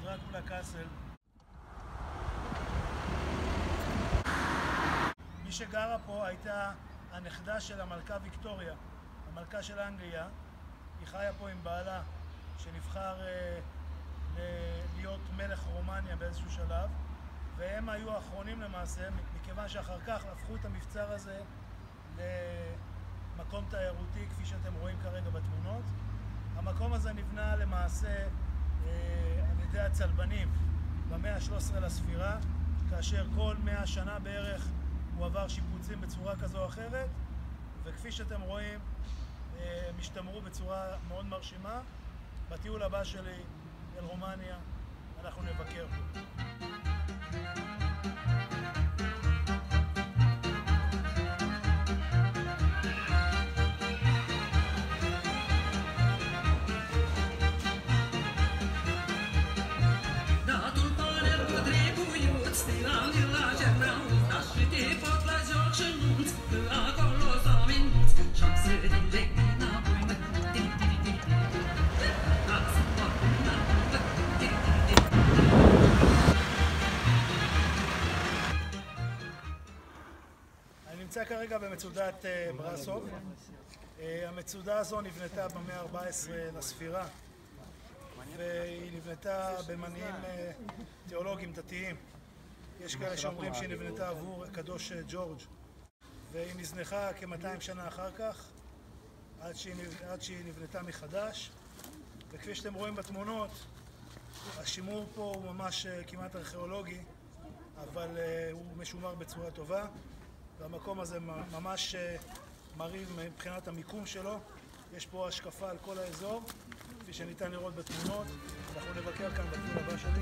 דרקולה קאסל. מי שגרה פה הייתה הנכדה של המלכה ויקטוריה, המלכה של אנגליה. היא חיה פה עם בעלה שנבחר להיות מלך רומניה באיזשהו שלב, והם היו האחרונים למעשה, מכיוון שאחר כך הפכו את המבצר הזה למקום תיירותי, כפי שאתם רואים כרגע בתמונות. המקום הזה נבנה למעשה על ידי הצלבנים במאה ה-13 לספירה, כאשר כל 100 שנה בערך הוא עבר שיפוצים בצורה כזו או אחרת, וכפי שאתם רואים הם השתמרו בצורה מאוד מרשימה. בטיול הבא שלי אל רומניה אנחנו נבקר פה. אני נמצא כרגע במצודת ברסוב. המצודה הזו נבנתה במאה ה-14 לספירה, והיא נבנתה במניעים תיאולוגיים דתיים. יש כאלה שאומרים שהיא נבנתה עבור הקדוש ג'ורג', והיא נזנחה כ-200 שנה אחר כך, עד שהיא נבנתה מחדש. וכפי שאתם רואים בתמונות, השימור פה הוא ממש כמעט ארכיאולוגי, אבל הוא משומר בצורה טובה. והמקום הזה ממש מרהיב מבחינת המיקום שלו. יש פה השקפה על כל האזור, כפי שניתן לראות בתמונות. אנחנו נבקר כאן בטיול הבא שלי.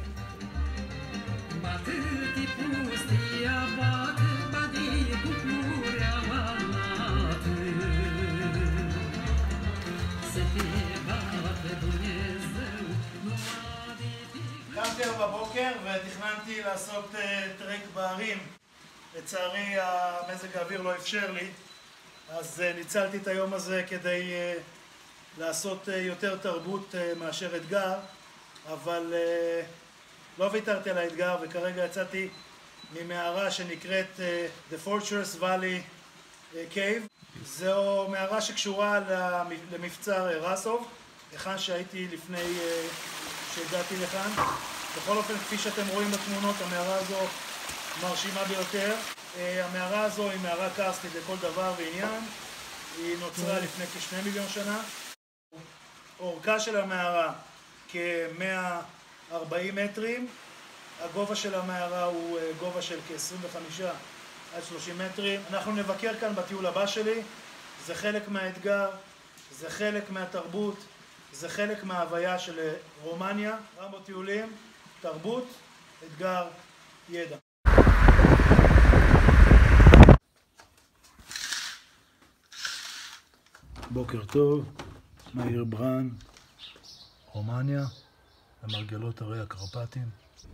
קמתי בבוקר ותכננתי לעשות טרק בערים. לצערי המזג האוויר לא אפשר לי, אז ניצלתי את היום הזה כדי לעשות יותר תרבות מאשר אתגר, אבל לא ויתרתי על האתגר, וכרגע יצאתי ממערה שנקראת The Fortress Valley Cave. זו מערה שקשורה למבצר רסוב, היכן שהייתי לפני שהגעתי לכאן. בכל אופן, כפי שאתם רואים בתמונות, המערה הזו מרשימה ביותר. המערה הזו היא מערה קרסטית לכל דבר ועניין. היא נוצרה לפני כ2 מיליון שנה. אורכה של המערה כ-140 מטרים. הגובה של המערה הוא גובה של כ-25 עד 30 מטרים. אנחנו נבקר כאן בטיול הבא שלי. זה חלק מהאתגר, זה חלק מהתרבות, זה חלק מההוויה של רומניה. רמבו טיולים, תרבות, אתגר, ידע. בוקר טוב, מהעיר ברן, רומניה, למרגלות הרי הקרפטים.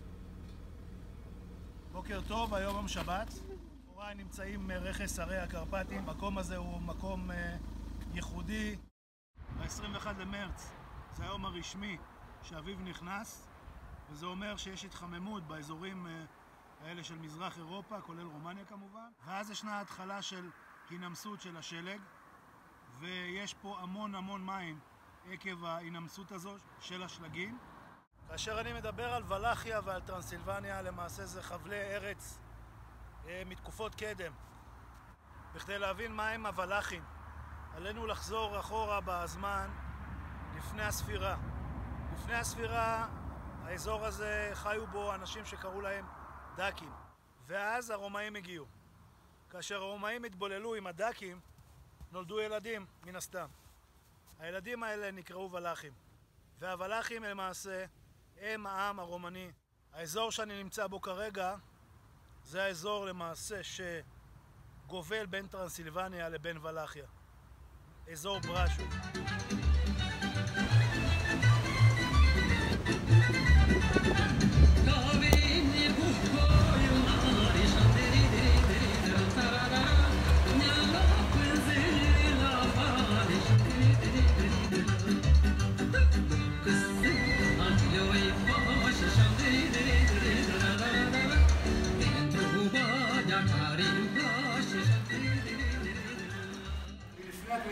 בוקר טוב, היום יום שבת. הוריי נמצאים רכס הרי הקרפטים. המקום הזה הוא מקום ייחודי. ב-21 למרץ זה היום הרשמי שאביב נכנס, וזה אומר שיש התחממות באזורים האלה של מזרח אירופה, כולל רומניה כמובן. ואז ישנה התחלה של הנמסות של השלג, ויש פה המון מים עקב ההנמסות הזו של השלגים. כאשר אני מדבר על ולחיה ועל טרנסילבניה, למעשה זה חבלי ארץ מתקופות קדם. בכדי להבין מה הם הוולחים, עלינו לחזור אחורה בזמן לפני הספירה. לפני הספירה, האזור הזה חיו בו אנשים שקראו להם דקים, ואז הרומאים הגיעו. כאשר הרומאים התבוללו עם הדקים, נולדו ילדים, מן הסתם. הילדים האלה נקראו ולחים, והוולחים למעשה הם העם הרומני. האזור שאני נמצא בו כרגע זה האזור למעשה שגובל בין טרנסילבניה לבין ולחיה, אזור ברשוב.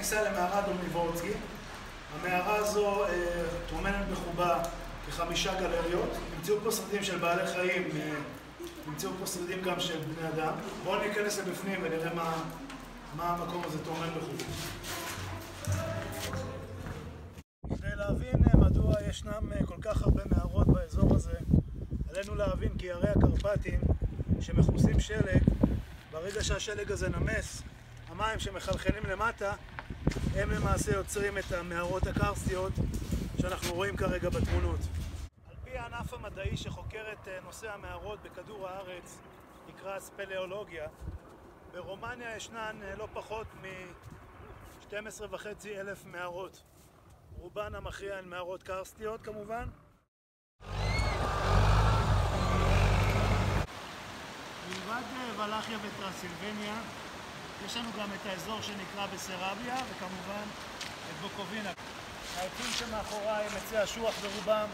הכניסה למערה דומניבורצקי. המערה הזו טומנת בחובה כ5 גלריות. נמצאו פה שרידים של בעלי חיים, נמצאו פה שרידים גם של בני אדם. בואו ניכנס לבפנים ונראה מה המקום הזה טומן בחובה. כדי להבין מדוע ישנם כל כך הרבה מערות באזור הזה, עלינו להבין כי הרי הקרפטים שמכוסים שלג, ברגע שהשלג הזה נמס, המים שמחלחלים למטה הם למעשה יוצרים את המערות הקרסטיות שאנחנו רואים כרגע בתמונות. על פי הענף המדעי שחוקר את נושא המערות בכדור הארץ, נקרא ספלאולוגיה, ברומניה ישנן לא פחות מ-12,500 מערות. רובן המכריע הן מערות קרסטיות כמובן. מלבד ולחיה וטרנסילבניה, יש לנו גם את האזור שנקרא בסרביה וכמובן את בוקובינה. העצים שמאחוריי הם עצי אשוח ברובם.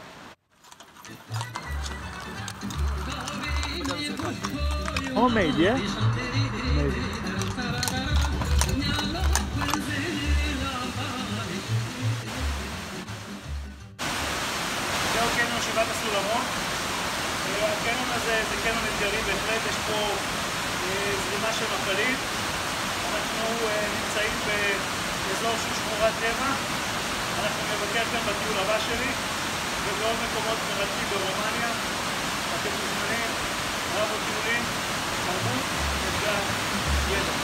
Homemade, yeah? Maybe. זהו קניון שבעת הסולמות. הקניון הזה זה קניון אתגרי, בהחלט יש פה זרימה של מפלים. אנחנו נמצאים באזור של שמורת טבע. אנחנו נבקר כאן בטיול הבא שלי ובעוד מקומות מרתקים ברומניה. אתם מוזמנים, רבו טיולים, תרבות, אתגר, ידע.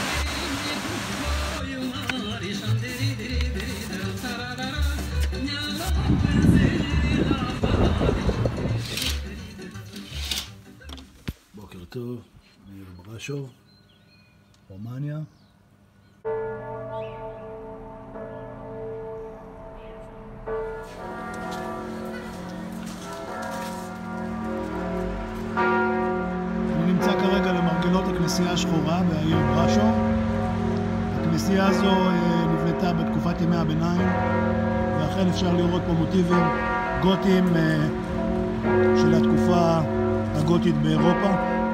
בוקר טוב, אני בברשוב, רומניה. אני נמצא כרגע למרגלות הכנסייה השחורה בעיר ברשוב. הכנסייה הזו נבנתה בתקופת ימי הביניים, ואכן אפשר לראות פה מוטיבים גותיים של התקופה הגותית באירופה.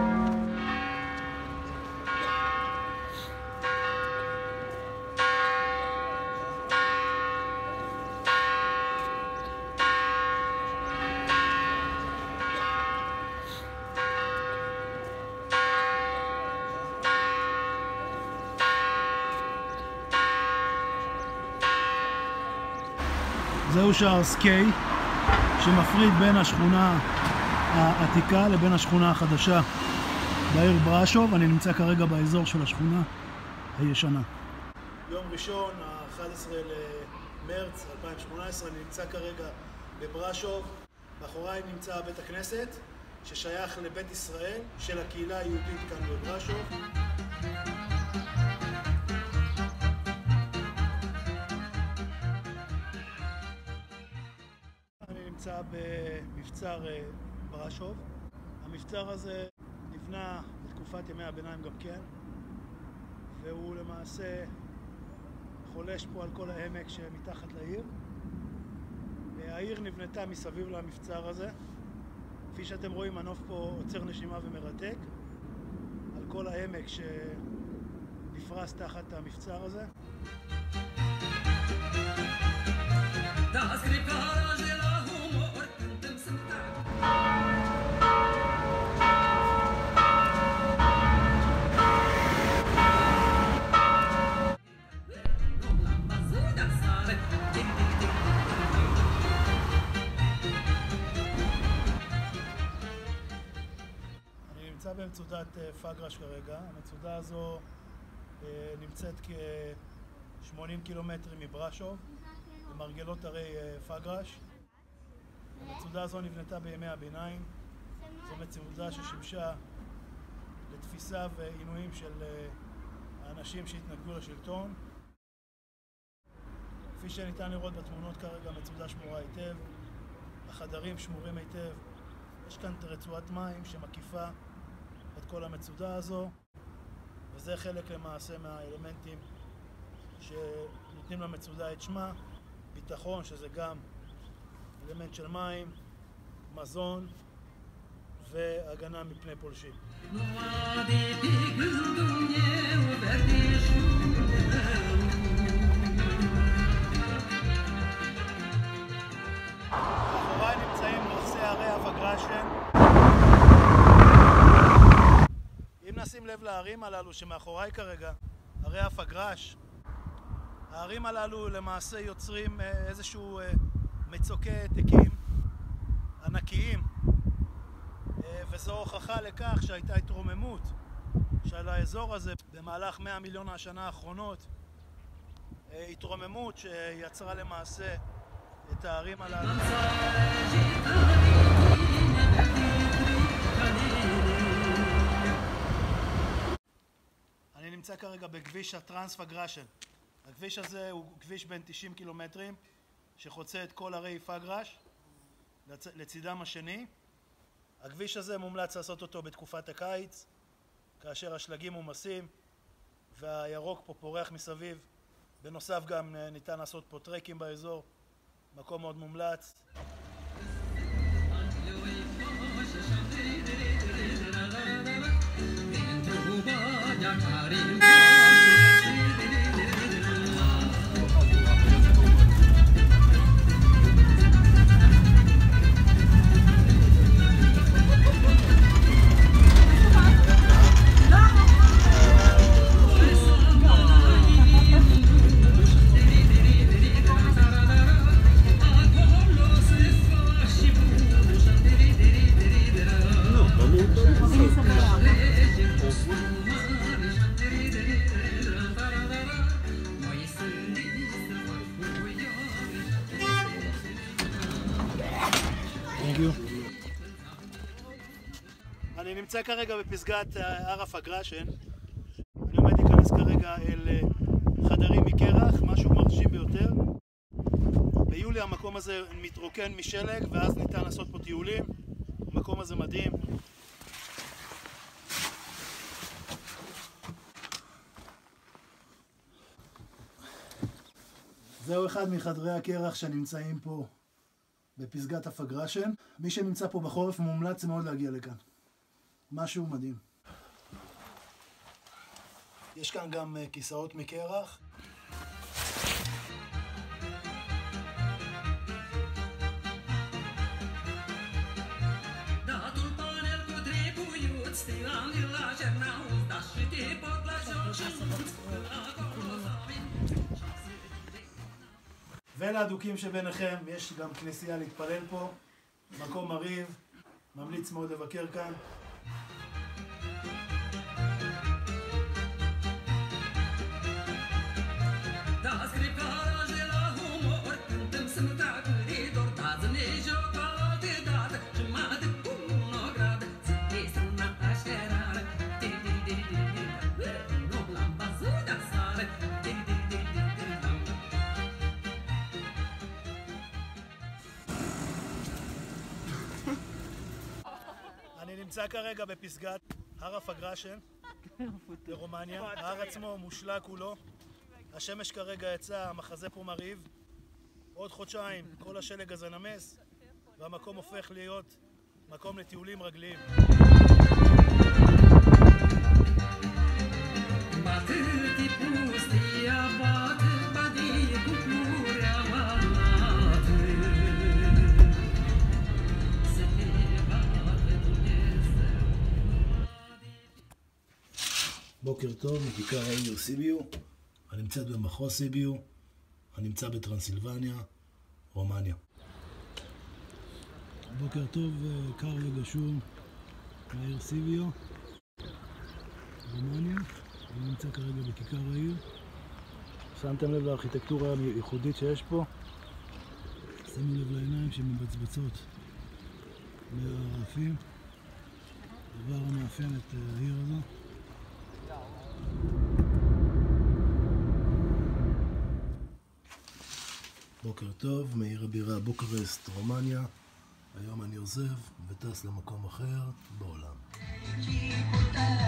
זהו שער סקיי שמפריד בין השכונה העתיקה לבין השכונה החדשה בעיר ברשוב. אני נמצא כרגע באזור של השכונה הישנה. יום ראשון, ה-11 למרץ 2018, אני נמצא כרגע בברשוב. מאחוריי נמצא בית הכנסת ששייך לבית ישראל של הקהילה היהודית כאן בברשוב. אני נמצא במבצר ברשוב. המבצר הזה נבנה בתקופת ימי הביניים גם כן, והוא למעשה חולש פה על כל העמק שמתחת לעיר. העיר נבנתה מסביב למבצר הזה. כפי שאתם רואים, הנוף פה עוצר נשימה ומרתק על כל העמק שנפרס תחת המבצר הזה. אני נמצא במצודת פגרש כרגע. המצודה הזו נמצאת כ-80 קילומטרים מברשוב, במרגלות הרי פגרש. המצודה הזו נבנתה בימי הביניים. זו מצודה ששימשה לתפיסה ועינויים של האנשים שהתנגדו לשלטון. כפי שניתן לראות בתמונות כרגע, המצודה שמורה היטב, החדרים שמורים היטב. יש כאן רצועת מים שמקיפה את כל המצודה הזו, וזה חלק למעשה מהאלמנטים שנותנים למצודה את שמה. ביטחון, שזה גם אלמנט של מים, מזון והגנה מפני פולשים. פגרשן. אם נשים לב להרים הללו שמאחוריי כרגע, הרי הפגרש, הערים הללו למעשה יוצרים איזשהו מצוקי העתקים ענקיים, וזו הוכחה לכך שהייתה התרוממות של האזור הזה במהלך 100 מיליון השנה האחרונות, התרוממות שיצרה למעשה את הערים הללו. אני נמצא כרגע בכביש הטרנס-פגרשן. הכביש הזה הוא כביש בין 90 קילומטרים שחוצה את כל ערי פגרש לצידם השני. הכביש הזה מומלץ לעשות אותו בתקופת הקיץ, כאשר השלגים מומסים והירוק פה פורח מסביב. בנוסף גם ניתן לעשות פה טרקים באזור, מקום מאוד מומלץ. אני נמצא כרגע בפסגת הר הפגרשן. אני עומד להיכנס כרגע אל חדרים מקרח, משהו מרשים ביותר. ביולי המקום הזה מתרוקן משלג ואז ניתן לעשות פה טיולים. המקום הזה מדהים. זהו אחד מחדרי הקרח שנמצאים פה בפסגת הפגרשן. מי שנמצא פה בחורף מומלץ מאוד להגיע לכאן. משהו מדהים. יש כאן גם כיסאות מקרח. ולאדוקים שביניכם יש גם כנסייה להתפלל פה, מקום מריב, ממליץ מאוד לבקר כאן. אני נמצא כרגע בפסגת הר הפגרשן ברומניה. ההר עצמו מושלג כולו. השמש כרגע יצאה, המחזה פה מרהיב. עוד חודשיים כל השלג הזה נמס והמקום הופך להיות מקום לטיולים רגליים. בוקר טוב, מכיכר העיר סיביו. אני נמצאת במחוז סיביו, אני נמצא בטרנסילבניה, רומניה. בוקר טוב, קר וגשום מהעיר סיביו, רומניה. אני נמצא כרגע בכיכר העיר. שמתם לב לארכיטקטורה הייחודית שיש פה? שימו לב לעיניים שמבצבצות מהרעפים, דבר המאפיין את העיר הזו. בוקר טוב, מעיר הבירה בוקרשט, רומניה. היום אני עוזב וטס למקום אחר בעולם.